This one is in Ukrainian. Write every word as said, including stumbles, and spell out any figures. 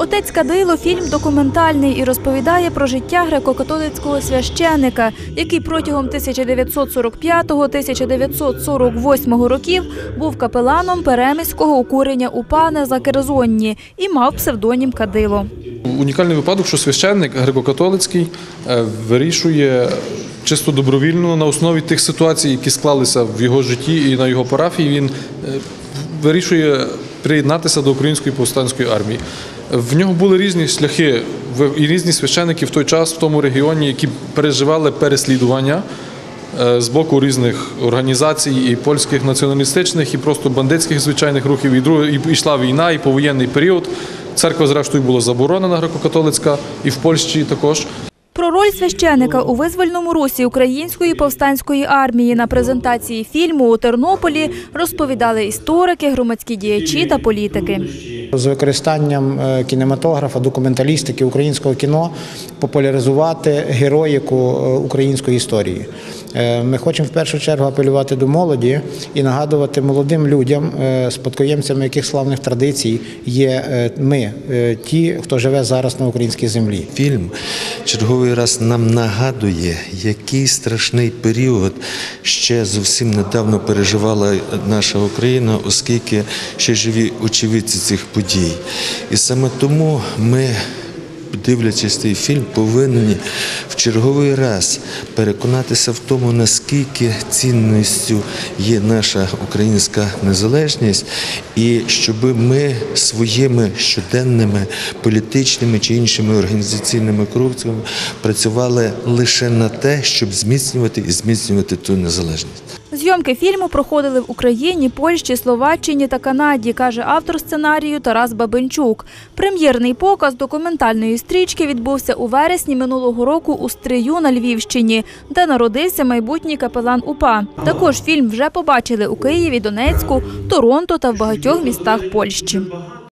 Отець Кадило – фільм документальний і розповідає про життя греко-католицького священика, який протягом тисяча дев'ятсот сорок п'ятого - тисяча дев'ятсот сорок восьмого років був капеланом Перемиського укурення УПА на Закерзонні і мав псевдонім Кадило. Унікальний випадок, що священник греко-католицький вирішує чисто добровільно на основі тих ситуацій, які склалися в його житті і на його парафії, він вирішує приєднатися до Української повстанської армії. В нього були різні шляхи і різні священики в той час в тому регіоні, які переживали переслідування з боку різних організацій, і польських націоналістичних, і просто бандитських звичайних рухів. І, друг, і йшла війна, і повоєнний період. Церква, зрештою, була заборонена греко-католицька, і в Польщі також. Про роль священика у визвольному русі Української повстанської армії на презентації фільму у Тернополі розповідали історики, громадські діячі та політики. З використанням кінематографа, документалістики, українського кіно популяризувати героїку української історії. Ми хочемо в першу чергу апелювати до молоді і нагадувати молодим людям, спадкоємцями яких славних традицій є ми, ті, хто живе зараз на українській землі. Фільм черговий раз нам нагадує, який страшний період ще зовсім недавно переживала наша Україна, оскільки ще живі очевидці цих подій. І саме тому ми, дивлячись цей фільм, повинні в черговий раз переконатися в тому, наскільки цінністю є наша українська незалежність, і щоб ми своїми щоденними політичними чи іншими організаційними кроками працювали лише на те, щоб зміцнювати і зміцнювати ту незалежність. Зйомки фільму проходили в Україні, Польщі, Словаччині та Канаді, каже автор сценарію Тарас Бабинчук. Прем'єрний показ документальної стрічки відбувся у вересні минулого року у Стрию на Львівщині, де народився майбутній капелан УПА. Також фільм вже побачили у Києві, Донецьку, Торонто та в багатьох містах Польщі.